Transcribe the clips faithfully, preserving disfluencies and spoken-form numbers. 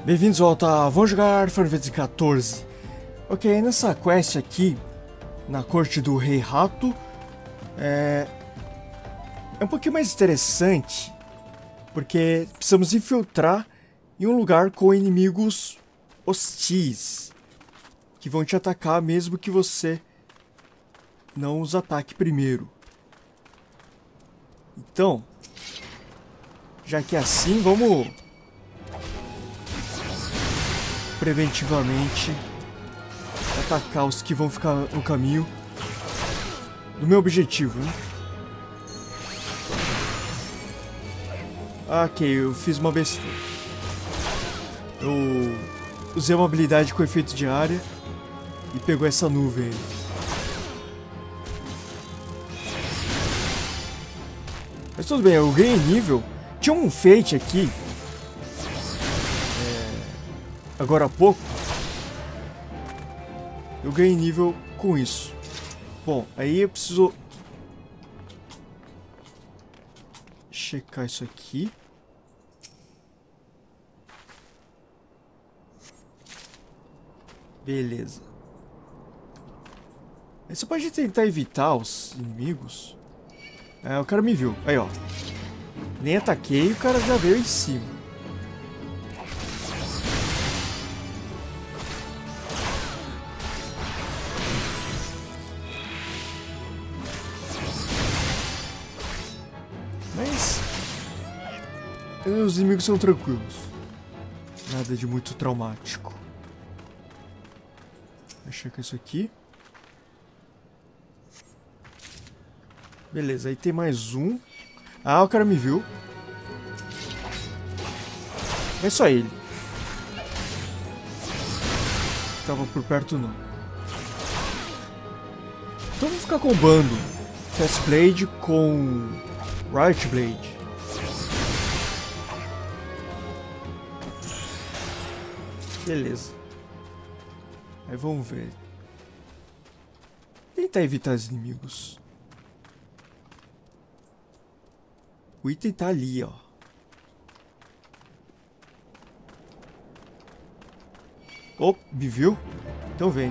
Bem-vindos ao volta, vamos jogar Final Fantasy quatorze. Ok, nessa quest aqui, na corte do Rei Rato, é... é um pouquinho mais interessante, porque precisamos infiltrar em um lugar com inimigos hostis, que vão te atacar mesmo que você não os ataque primeiro. Então, já que é assim, vamos preventivamente atacar os que vão ficar no caminho do meu objetivo, né? Ok, eu fiz uma besteira. Eu usei uma habilidade com efeito de área e pegou essa nuvem aí. Mas tudo bem, eu ganhei nível. Tinha um Fate aqui agora há pouco, eu ganhei nível com isso. Bom, aí eu preciso checar isso aqui. Beleza. Aí você pode tentar evitar os inimigos. É, o cara me viu. Aí, ó. Nem ataquei e o cara já veio em cima. Os inimigos são tranquilos. Nada de muito traumático. Vou checar isso aqui. Beleza, aí tem mais um. Ah, o cara me viu. É só ele. Tava por perto não. Então vou ficar combando Fast Blade com Riot Blade. Beleza. Aí vamos ver. Tentar evitar os inimigos. O item tá ali, ó. Oh, me viu? Então vem.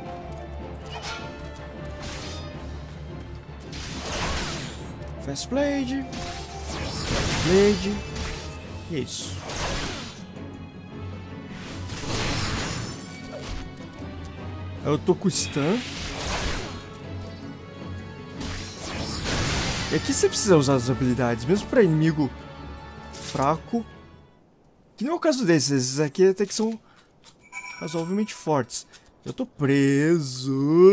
Fast Blade. Blade. E é isso. Eu tô com stun. E aqui você precisa usar as habilidades, mesmo pra inimigo fraco. Que não é o caso desses, esses aqui até que são razoavelmente fortes. Eu tô preso.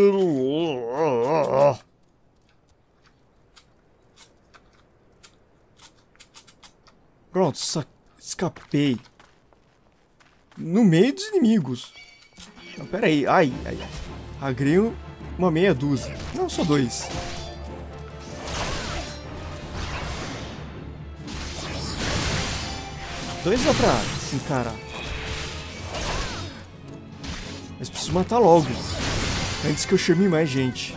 Pronto, escapei. No meio dos inimigos. Não, pera aí, ai, ai. Agrei uma meia dúzia. Não, só dois. Dois dá pra encarar. Mas preciso matar logo. Antes que eu chame mais gente.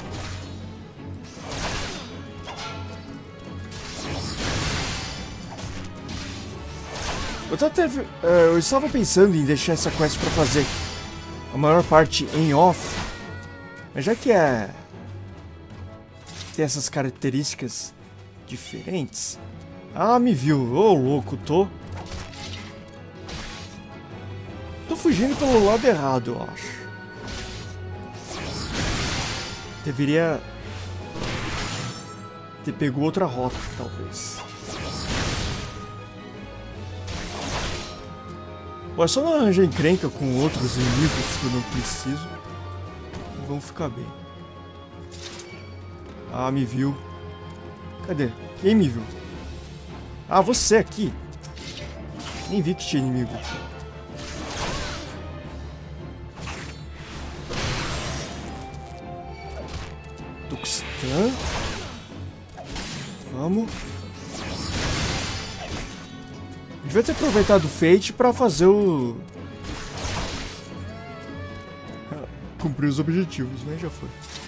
Eu, tô até, eu estava pensando em deixar essa quest pra fazer a maior parte em off, mas já que é tem essas características diferentes. Ah, me viu, ô louco, tô tô fugindo pelo lado errado, eu acho. Deveria ter pego outra rota, talvez. Pô, é só não arranjar encrenca com outros inimigos que eu não preciso. E vão ficar bem. Ah, me viu. Cadê? Quem me viu? Ah, você aqui. Nem vi que tinha inimigo. Tô com stun. Vamos. Devia ter aproveitado o Fate pra fazer o... cumprir os objetivos, né? Já foi.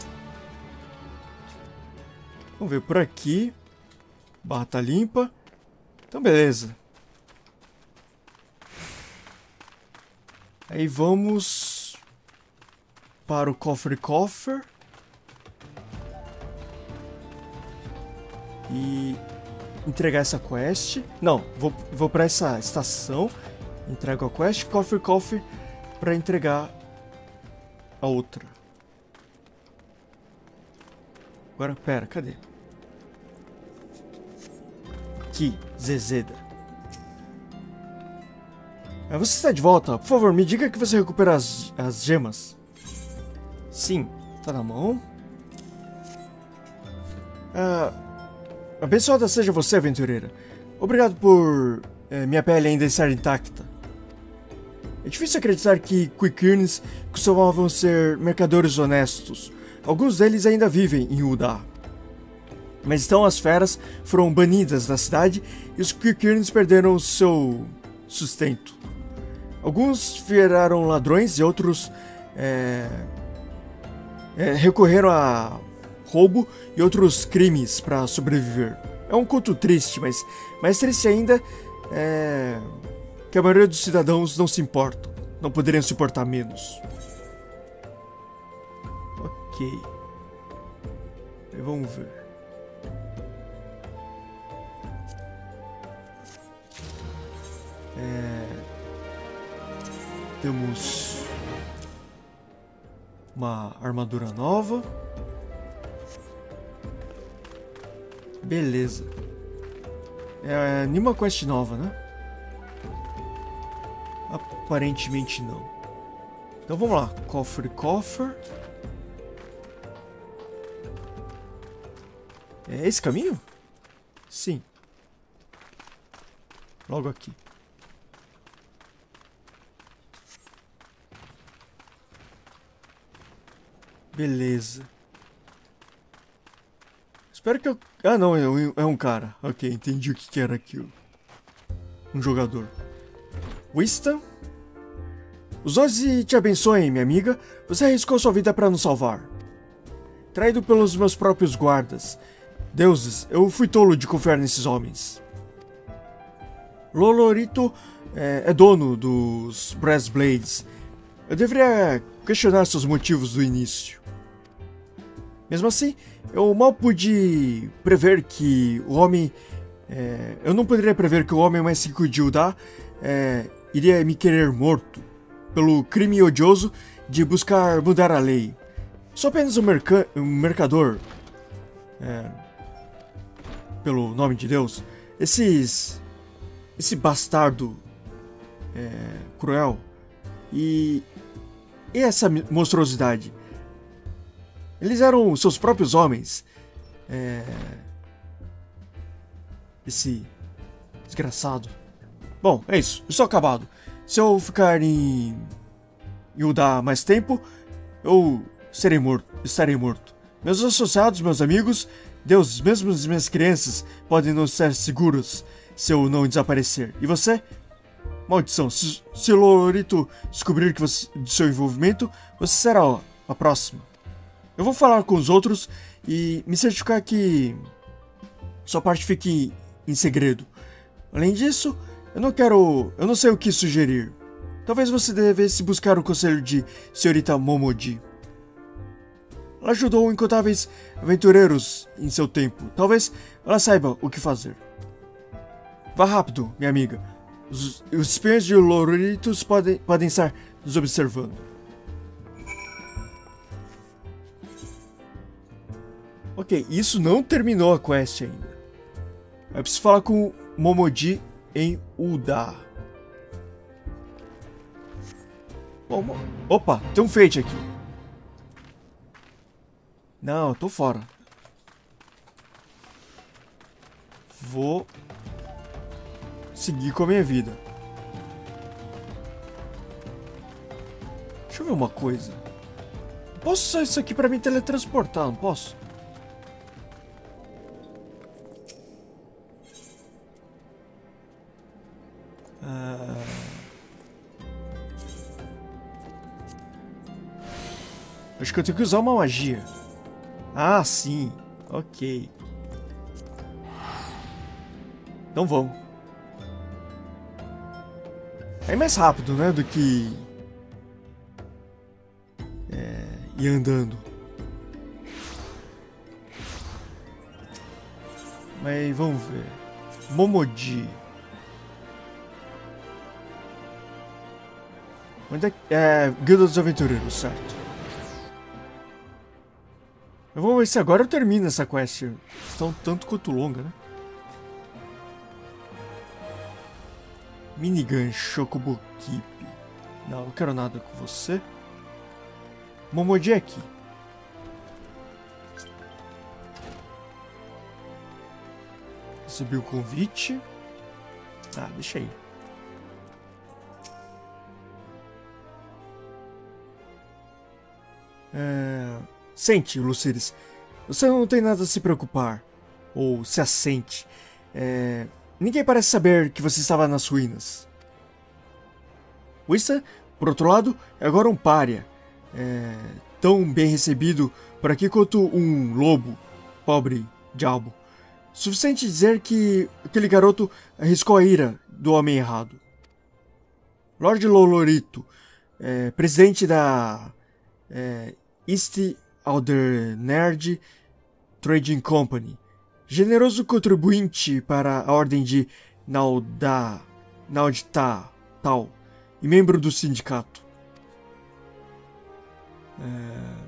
Vamos ver por aqui. Barra tá limpa. Então beleza. Aí vamos para o cofre cofre. E entregar essa quest. Não, vou, vou para essa estação. Entrego a quest, cofre cofre, para entregar a outra. Agora, pera, cadê? Aqui, Zezeda. Ah, você está de volta? Por favor, me diga que você recupera as, as gemas. Sim, tá na mão. Ah, abençoada seja você, aventureira. Obrigado por eh, minha pele ainda estar intacta. É difícil acreditar que Quickirns costumavam ser mercadores honestos. Alguns deles ainda vivem em Ul'dah. Mas então as feras foram banidas da cidade e os Quickirns perderam seu sustento. Alguns viraram ladrões e outros é, é, recorreram a roubo e outros crimes para sobreviver. É um conto triste, mas mais triste ainda é que a maioria dos cidadãos não se importam. Não poderiam se importar menos. Ok. Vamos ver. É... Temos uma armadura nova. Beleza. É nenhuma quest nova, né? Aparentemente não. Então vamos lá. Cofre, cofre. É esse caminho? Sim. Logo aqui. Beleza. Espero que eu... Ah, não, é um, é um cara. Ok, entendi o que, que era aquilo. Um jogador. Winston? Os deuses te abençoem, minha amiga. Você arriscou sua vida para nos salvar. Traído pelos meus próprios guardas. Deuses, eu fui tolo de confiar nesses homens. Lolorito é, é dono dos Brass Blades. Eu deveria questionar seus motivos do início. Mesmo assim, eu mal pude prever que o homem... É, eu não poderia prever que o homem mais rico de Ul'dah é, iria me querer morto pelo crime odioso de buscar mudar a lei. Sou apenas um, merca um mercador. É, pelo nome de Deus. Esses... Esse bastardo é, cruel. E... E essa monstruosidade? Eles eram seus próprios homens. É... Esse... Desgraçado. Bom, é isso. Eu estou acabado. Se eu ficar em... em Ul'dah mais tempo, eu serei morto. Estarei morto. Meus associados, meus amigos, Deus, mesmo as minhas crianças, podem não estar seguros se eu não desaparecer. E você? Maldição, se, se o Lolorito descobrir que você, de seu envolvimento, você será ó, a próxima. Eu vou falar com os outros e me certificar que sua parte fique em segredo. Além disso, eu não quero... eu não sei o que sugerir. Talvez você devesse buscar o conselho de senhorita Momodi. Ela ajudou incontáveis aventureiros em seu tempo. Talvez ela saiba o que fazer. Vá rápido, minha amiga. Os, os espiões de Loloritos podem, podem estar nos observando. Ok, isso não terminou a quest ainda. Eu preciso falar com Momodi em Ul'dah. Bom, opa, tem um fate aqui. Não, eu tô fora. Vou seguir com a minha vida. Deixa eu ver uma coisa. Posso usar isso aqui pra me teletransportar, não posso? Ah... Acho que eu tenho que usar uma magia. Ah, sim. Ok. Então vamos. É mais rápido, né, do que e andando. Mas vamos ver. Momodi. Onde é que... É... Guilda dos Aventureiros, certo. Eu vou ver se agora eu termino essa quest. Estão tanto quanto longa, né? Minigun Chocobo Keep. Não, não quero nada com você. Momodi é aqui. Recebi o convite. Ah, deixa aí. É... Sente, Luciris. Você não tem nada a se preocupar. Ou se assente. É... Ninguém parece saber que você estava nas ruínas. Wissa, por outro lado, é agora um pária. É... Tão bem recebido por aqui quanto um lobo. Pobre diabo. Suficiente dizer que aquele garoto arriscou a ira do homem errado. Lord Lolorito, é, presidente da é, East Aldernerd Trading Company, generoso contribuinte para a Ordem de Nauda, Naudita Tal e membro do sindicato. É...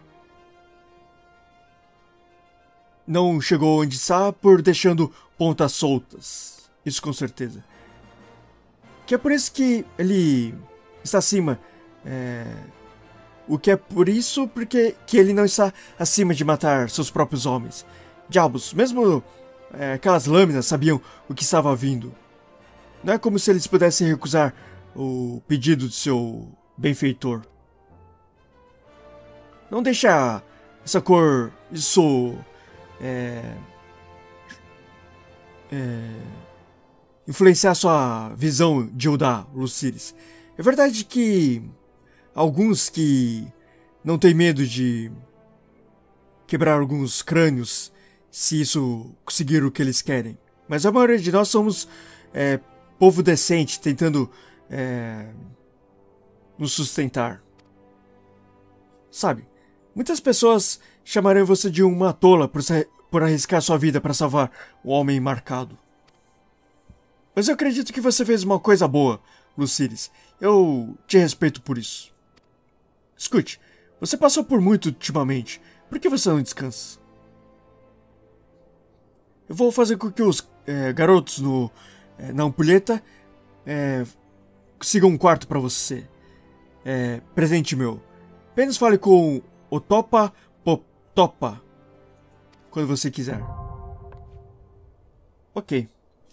Não chegou onde está por deixando pontas soltas. Isso com certeza. Que é por isso que ele está acima. É... O que é por isso porque que ele não está acima de matar seus próprios homens. Diabos, mesmo é, aquelas lâminas sabiam o que estava vindo. Não é como se eles pudessem recusar o pedido de seu benfeitor. Não deixa essa cor, isso... É, é, influenciar sua visão de Udá, Luciris. É verdade que alguns que não têm medo de quebrar alguns crânios se isso conseguir o que eles querem. Mas a maioria de nós somos é, povo decente tentando é, nos sustentar. Sabe? Muitas pessoas chamarão você de uma tola por, por arriscar sua vida para salvar o homem marcado. Mas eu acredito que você fez uma coisa boa, Luciris. Eu te respeito por isso. Escute, você passou por muito ultimamente. Por que você não descansa? Eu vou fazer com que os é, garotos no, é, na ampulheta é, sigam um quarto para você. É, presente meu. Apenas fale com o Topa Topa quando você quiser. Ok.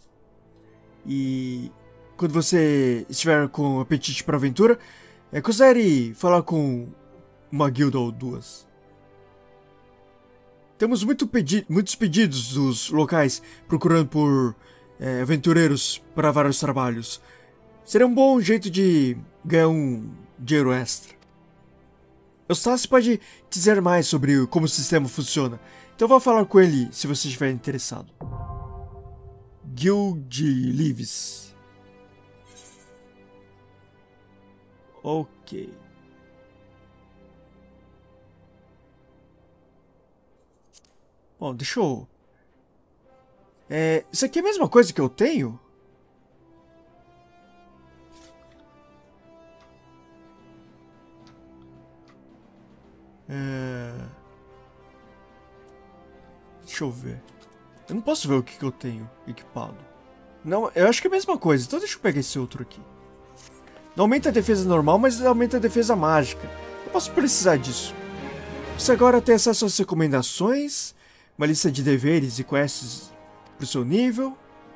E quando você estiver com apetite para aventura, é, considere falar com uma guilda ou duas. Temos muito pedi muitos pedidos dos locais procurando por é, aventureiros para vários trabalhos. Seria um bom jeito de ganhar um dinheiro extra. Eustácio pode dizer mais sobre como o sistema funciona, então vá falar com ele se você estiver interessado. Guild Lives. Ok. Bom, deixa eu... É, isso aqui é a mesma coisa que eu tenho? É... Deixa eu ver. Eu não posso ver o que, que eu tenho equipado. Não, eu acho que é a mesma coisa. Então deixa eu pegar esse outro aqui. Não aumenta a defesa normal, mas aumenta a defesa mágica. Eu posso precisar disso. Você agora tem acesso às recomendações, uma lista de deveres e quests pro seu nível.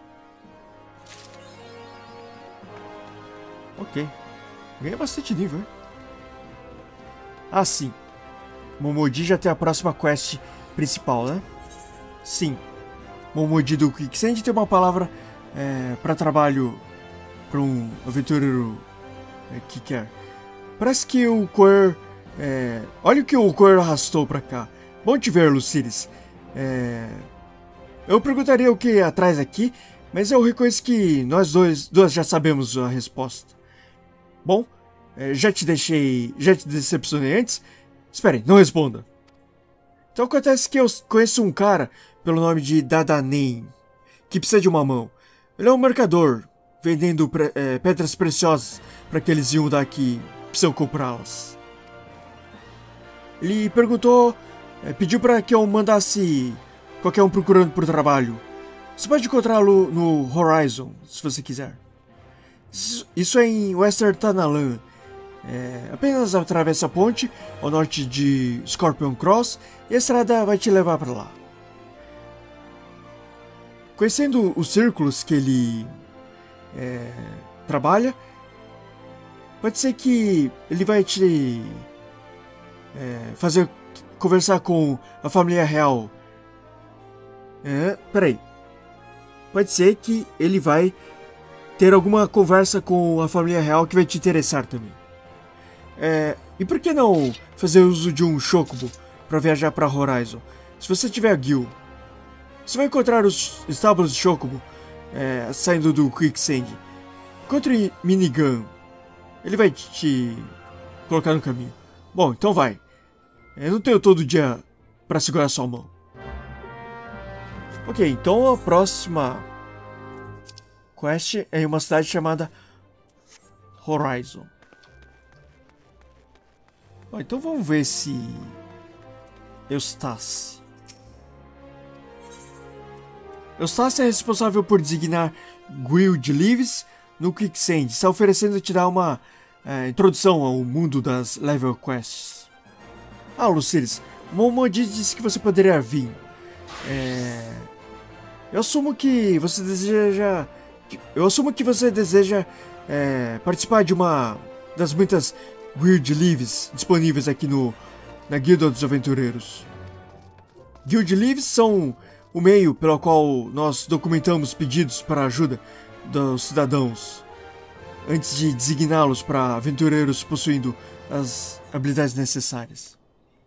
Ok. Ganha bastante nível, hein? Ah, sim. Momodi já tem a próxima quest principal, né? Sim. Momodi do Quicksand tem uma palavra é, para trabalho para um aventureiro é, que quer. Parece que o Coer... É, olha o que o Coer arrastou para cá. Bom te ver, Luciris. É, eu perguntaria o que atrás aqui, mas eu reconheço que nós dois, dois já sabemos a resposta. Bom, é, já te deixei... Já te decepcionei antes... Espere, não responda. Então acontece que eu conheço um cara pelo nome de Dadanem, que precisa de uma mão. Ele é um mercador, vendendo pre é, pedras preciosas para aqueles Yunda que precisam comprá-las. Ele perguntou, é, pediu para que eu mandasse qualquer um procurando por trabalho. Você pode encontrá-lo no Horizon, se você quiser. Isso é em Western Tanalan. É, apenas atravessa a ponte ao norte de Scorpion Cross e a estrada vai te levar para lá. Conhecendo os círculos que ele é, trabalha, pode ser que ele vai te é, fazer conversar com a família real. É, peraí. Pode ser que ele vai ter alguma conversa com a família real que vai te interessar também. É, e por que não fazer uso de um Chocobo para viajar para Horizon? Se você tiver a Gil, você vai encontrar os estábulos de Chocobo é, saindo do Quicksand. Encontre Minigun, ele vai te colocar no caminho. Bom, então vai. Eu não tenho todo dia para segurar sua mão. Ok, então a próxima quest é em uma cidade chamada Horizon. Bom, então vamos ver se Eustace. Eustace é responsável por designar Guild Leaves no Quicksand. Está oferecendo te dar uma é, introdução ao mundo das Level Quests. Ah, Lucilis, Momodi disse que você poderia vir. É... Eu assumo que você deseja... Eu assumo que você deseja é, participar de uma das muitas Guild Leaves disponíveis aqui no, na Guilda dos Aventureiros. Guild Leaves são o meio pelo qual nós documentamos pedidos para ajuda dos cidadãos, antes de designá-los para aventureiros possuindo as habilidades necessárias.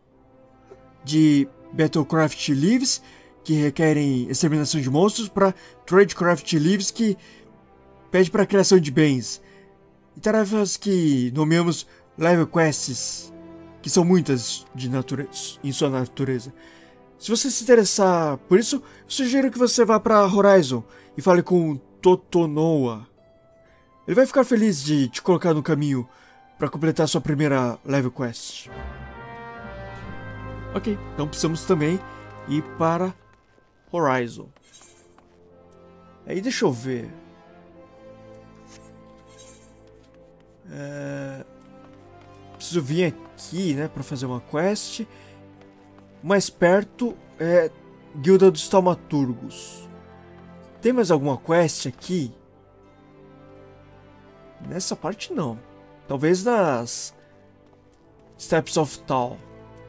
De Battlecraft Leaves, que requerem exterminação de monstros, para Tradecraft Leaves, que pede para a criação de bens. E tarefas que nomeamos Level Quests, que são muitas de natureza, em sua natureza. Se você se interessar por isso, eu sugiro que você vá para Horizon e fale com Totonoa. Ele vai ficar feliz de te colocar no caminho para completar sua primeira Level Quest. Ok, então precisamos também ir para Horizon. Aí deixa eu ver. É... Preciso vir aqui, né, para fazer uma quest. Mais perto é Guilda dos Taumaturgos. Tem mais alguma quest aqui? Nessa parte não. Talvez nas Steps of Tal.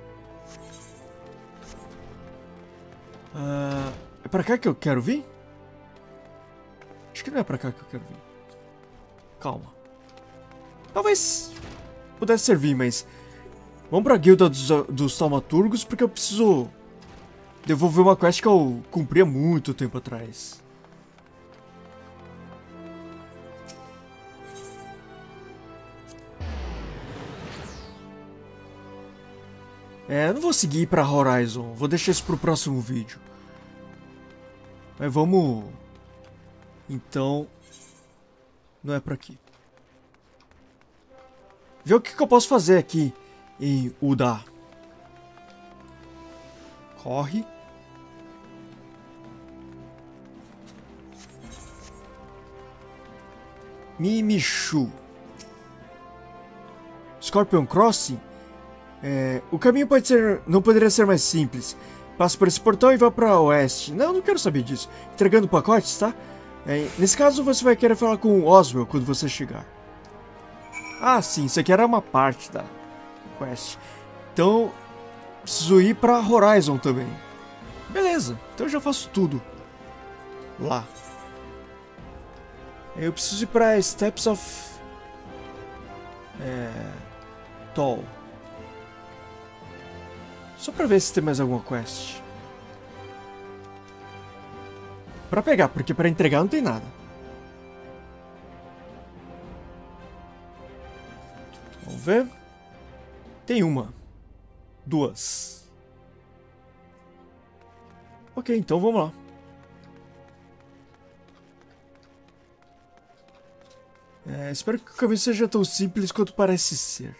Uh, é pra cá que eu quero vir? Acho que não é pra cá que eu quero vir. Calma. Talvez pudesse servir, mas... Vamos pra Guilda dos, dos Taumaturgos, porque eu preciso devolver uma quest que eu cumpri há muito tempo atrás. É, eu não vou seguir pra Horizon, vou deixar isso pro próximo vídeo. Mas vamos... Então... Não é pra aqui. Ver o que, que eu posso fazer aqui em Uda. Corre. Mimichu. Scorpion Crossing. É, o caminho pode ser, não poderia ser mais simples. Passa por esse portão e vá para oeste. Não, não quero saber disso. Entregando pacotes, tá? É, nesse caso, você vai querer falar com o Oswell quando você chegar. Ah, sim. Isso aqui era uma parte da quest. Então, preciso ir para Horizon também. Beleza. Então eu já faço tudo lá. Eu preciso ir para Steps of... É... Tall. Só pra ver se tem mais alguma quest. Pra pegar, porque pra entregar não tem nada. Vamos ver. Tem uma. Duas. Ok, então vamos lá. É, espero que o caminho seja tão simples quanto parece ser.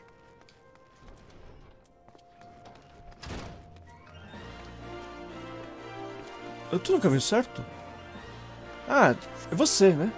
Eu tô no caminho certo? Ah, é você, né?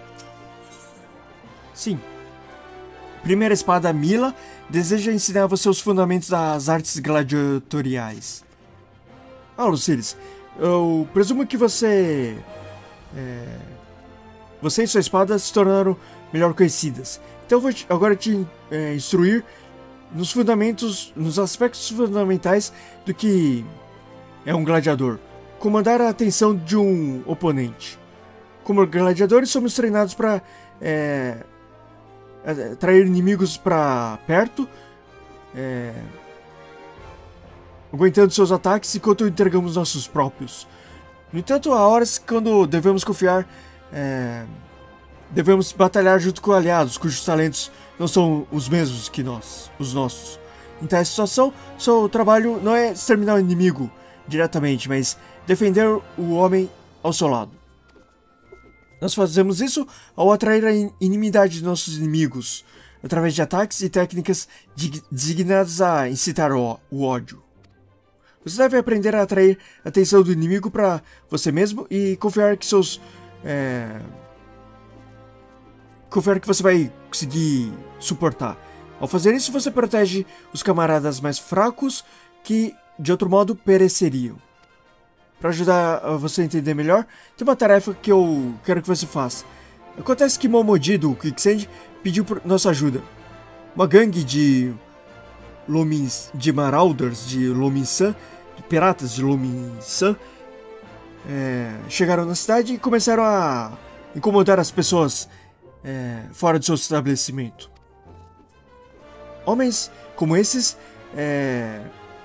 Sim. Primeira espada Mila deseja ensinar você os fundamentos das artes gladiatoriais. Ah, Lucilis, eu presumo que você... É, você e sua espada se tornaram melhor conhecidas. Então eu vou te, agora te é, instruir nos fundamentos, nos aspectos fundamentais do que é um gladiador. Comandar a atenção de um oponente. Como gladiadores, somos treinados para é, atrair inimigos para perto, é, aguentando seus ataques enquanto entregamos nossos próprios. No entanto, há horas quando devemos confiar, é, devemos batalhar junto com aliados cujos talentos não são os mesmos que nós, os nossos. Em tal situação, seu trabalho não é exterminar o inimigo diretamente, mas defender o homem ao seu lado. Nós fazemos isso ao atrair a inimidade de nossos inimigos, através de ataques e técnicas designadas a incitar o, o ódio. Você deve aprender a atrair a atenção do inimigo para você mesmo e confiar que seus... É, confiar que você vai conseguir suportar. Ao fazer isso, você protege os camaradas mais fracos que, de outro modo, pereceriam. Para ajudar você a entender melhor, tem uma tarefa que eu quero que você faça. Acontece que Momodi do Quicksand pediu por nossa ajuda. Uma gangue de Lomins, de Marauders de Lominsan, de piratas de Lominsan, é, chegaram na cidade e começaram a incomodar as pessoas é, fora do seu estabelecimento. Homens como esses é,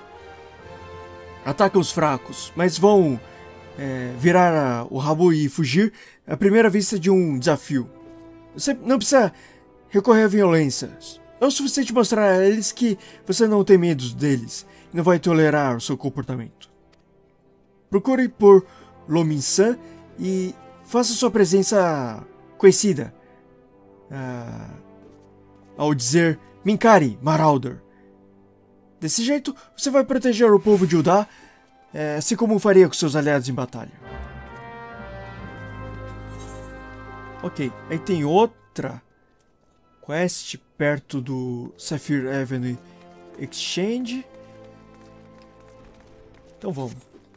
atacam os fracos, mas vão é, virar a, o rabo e fugir à primeira vista de um desafio. Você não precisa recorrer à violência. É o suficiente mostrar a eles que você não tem medo deles e não vai tolerar o seu comportamento. Procure por Lominsan e faça sua presença conhecida. Uh, ao dizer Minkari, Marauder. Desse jeito, você vai proteger o povo de Udá, é, assim como faria com seus aliados em batalha. Ok, aí tem outra quest perto do Sapphire Avenue Exchange. Então vamos.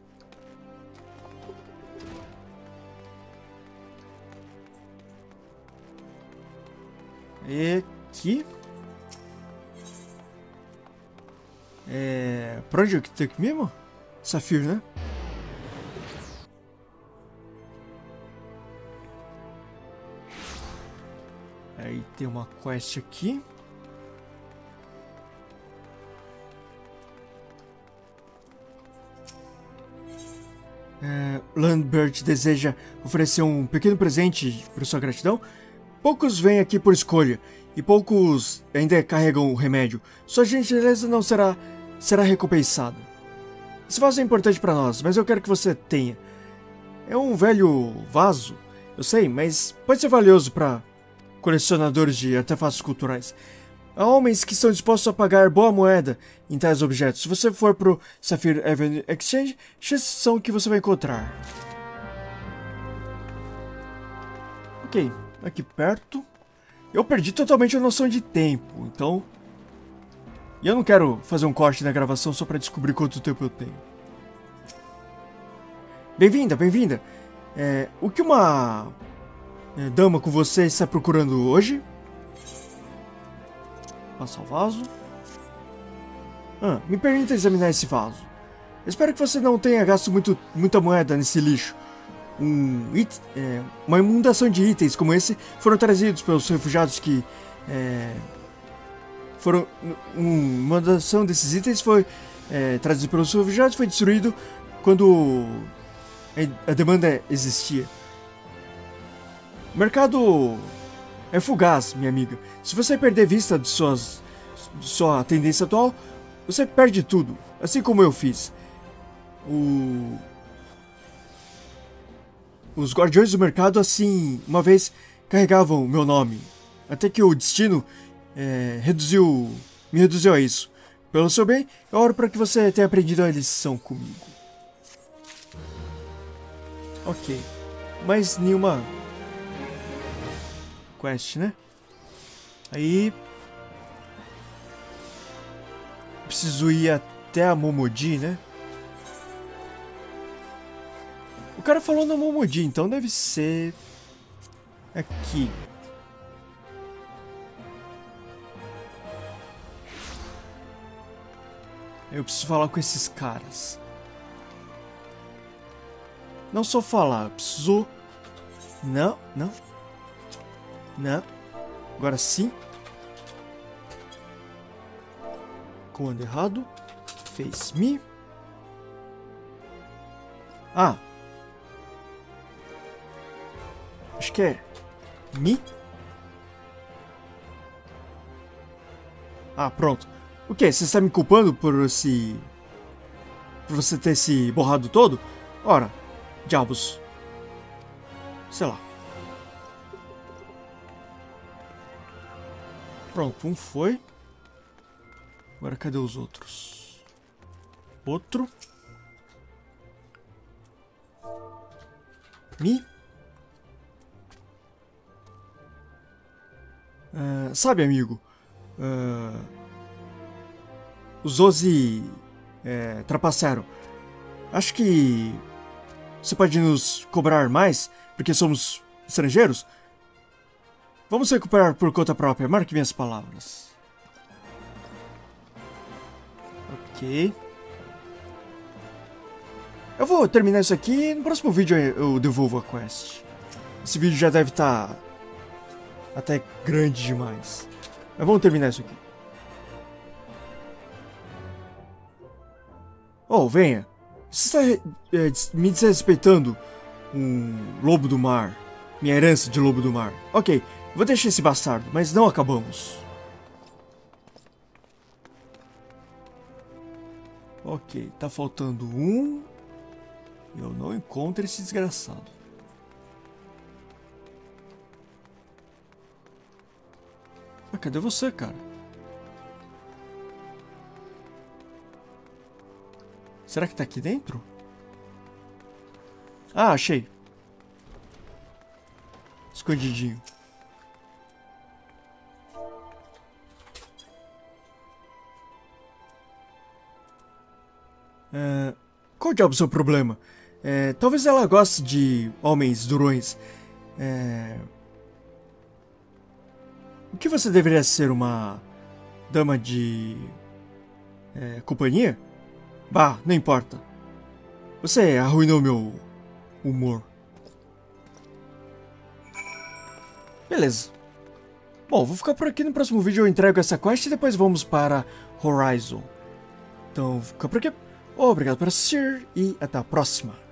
E aqui. É... Pra onde eu tenho que ir mesmo? Sapphire, né? Aí tem uma quest aqui. É, Lambert deseja oferecer um pequeno presente por sua gratidão. Poucos vêm aqui por escolha, e poucos ainda carregam o remédio. Sua gentileza não será, será recompensada. Esse vaso é importante para nós, mas eu quero que você tenha. É um velho vaso, eu sei, mas pode ser valioso para colecionadores de artefatos culturais. Há homens que estão dispostos a pagar boa moeda em tais objetos. Se você for pro Sapphire Avenue Exchange, chances são que você vai encontrar. Ok, aqui perto. Eu perdi totalmente a noção de tempo, então... E eu não quero fazer um corte na gravação só pra descobrir quanto tempo eu tenho. Bem-vinda, bem-vinda. É, o que uma é, dama com você está procurando hoje? Passar o vaso. Ah, me permita examinar esse vaso. Espero que você não tenha gasto muito, muita moeda nesse lixo. Um it, é, uma inundação de itens como esse foram trazidos pelos refugiados que... É, foram, um, uma inundação desses itens foi é, trazida pelos refugiados, foi destruído quando a, a demanda existia. O mercado é fugaz, minha amiga. Se você perder vista de, suas, de sua tendência atual, você perde tudo, assim como eu fiz. O... Os guardiões do mercado, assim, uma vez carregavam o meu nome. Até que o destino é, reduziu, me reduziu a isso. Pelo seu bem, eu oro para que você tenha aprendido a lição comigo. Ok. Mais nenhuma quest, né? Aí... Preciso ir até a Momodi, né? O cara falou na Momodi, então deve ser... aqui. Eu preciso falar com esses caras. Não só falar, eu preciso... Não, não. Não. Agora sim. Comando errado. Face me. Ah. Acho que é me. Ah, pronto. O que? Você está me culpando por esse... Por você ter se borrado todo? Ora, diabos. Sei lá. Pronto, um foi. Agora cadê os outros? Outro. Me. Uh, sabe, amigo? Uh, os Ozi é, trapacearam. Acho que você pode nos cobrar mais, porque somos estrangeiros? Vamos recuperar por conta própria. Marque minhas palavras. Ok. Eu vou terminar isso aqui e no próximo vídeo eu devolvo a quest. Esse vídeo já deve estar até grande demais. Mas vamos terminar isso aqui. Oh, venha. Você está é, me desrespeitando um lobo do mar. Minha herança de lobo do mar. Ok, vou deixar esse bastardo, mas não acabamos. Ok, tá faltando um. Eu não encontro esse desgraçado. Ah, cadê você, cara? Será que tá aqui dentro? Ah, achei. Escondidinho. É, qual diabo é o seu problema? É, talvez ela goste de homens durões. É, o que você deveria ser, uma dama de é, companhia? Bah, não importa. Você arruinou meu humor. Beleza. Bom, vou ficar por aqui. No próximo vídeo eu entrego essa quest e depois vamos para Horizon. Então, fica por aqui. Obrigado por assistir e até a próxima.